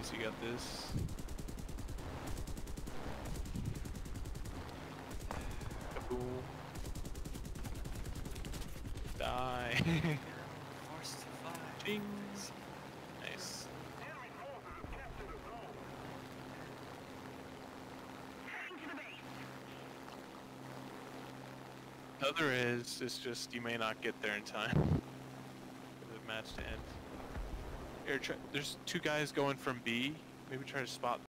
So you got this. Kaboom. Die. Forced to fight. Ding. Nice. The other is, it's just you may not get there in time for the match to end. Here, there's two guys going from B. Maybe try to spot